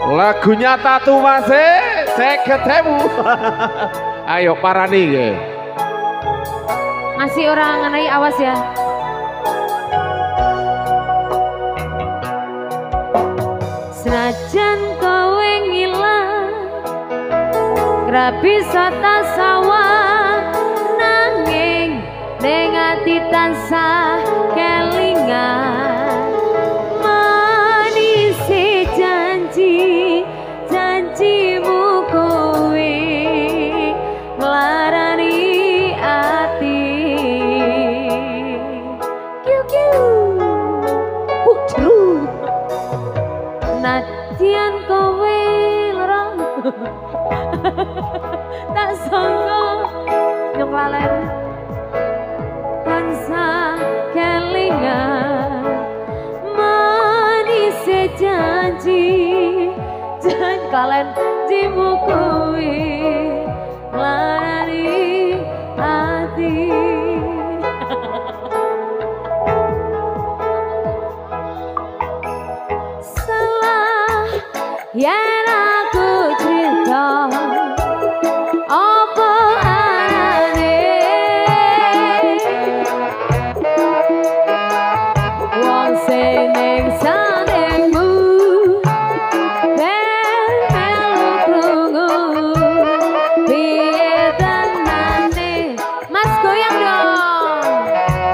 Lagunya Tatu Masih saya ketemu. Ayo parani ke. Masih orang ngenai awas ya. Senajan kowe ngilang ora bisa tasawang nanging ning ati tansah kelingan manis janji janjimu kowe nglarani ati kiu kiu pucru nadyan kowe lara tak sangka nyong lalen tansah kelingan manis janji jan kalen jimu kowe lari hati. Salah yen aku cerita apa aneh wong sing ning sanengmu ben melu krungu piye tenane Mas goyang dong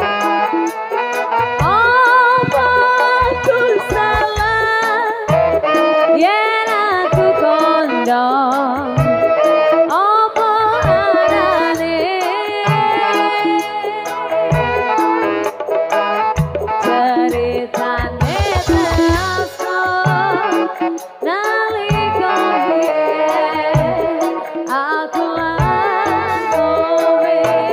apa aku salah yen aku kondang apa anane ceritane terasa nalika biyen aku lan kowe.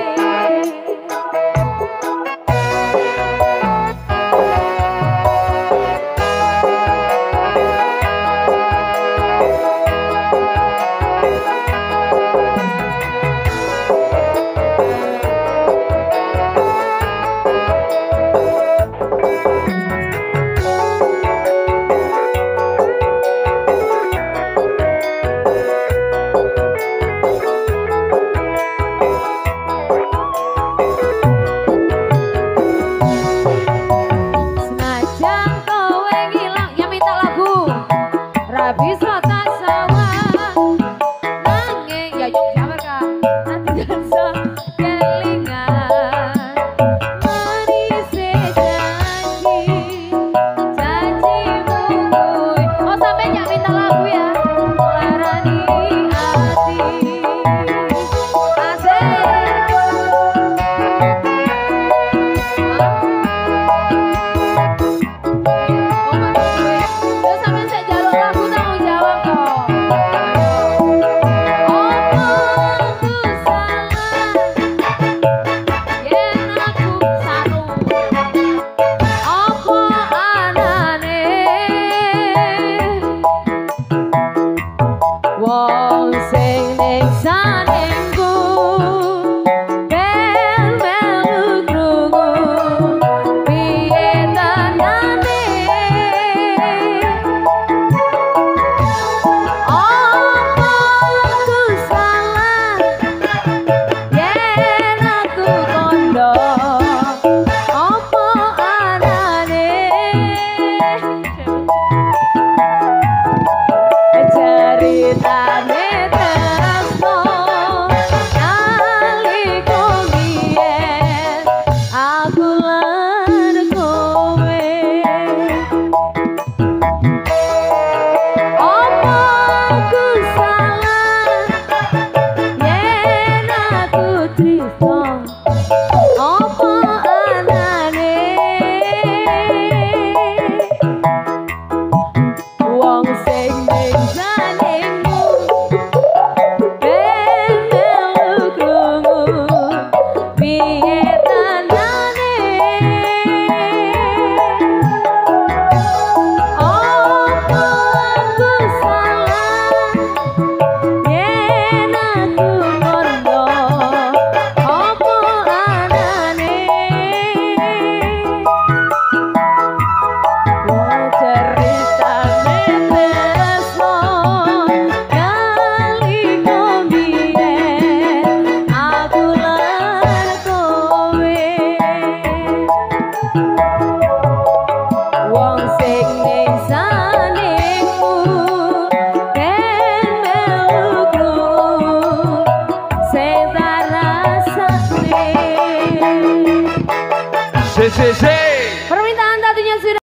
Senajan kowe ngilang yang minta lagu ra bisa tak sawang nanging ya yuk sabar kak nanti dansa kelingan manis janji janjimu kowe oh sampai nyak minta lagu ya larani hati asik. Terus sampean saya jalur lagu tanggung jawab kok. Aku salah, yen aku saru. Apa anane Si si si